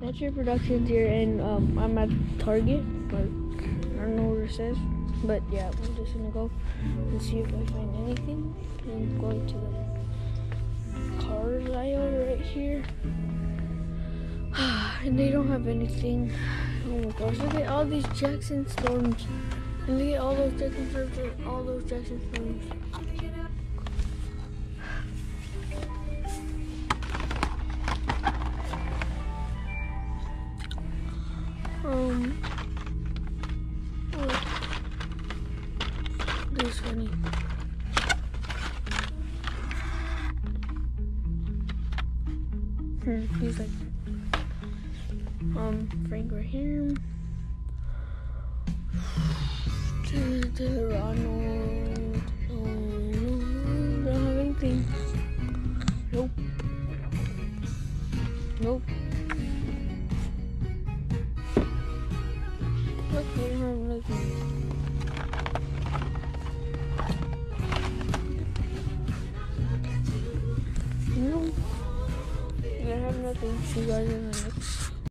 Natural Productions here, and I'm at Target, but I don't know what it says. But yeah, I'm just gonna go and see if I find anything. I'm going to the cars aisle right here, and they don't have anything. Oh my gosh! Look at all these Jackson Storms, and look at all those Jackson Storms, and all those Jackson Storms. This is funny. He's like, Frank right here. Ronald. No, don't have anything. Nope. Nope. Look, they don't have nothing. No, I have nothing. See you guys in the next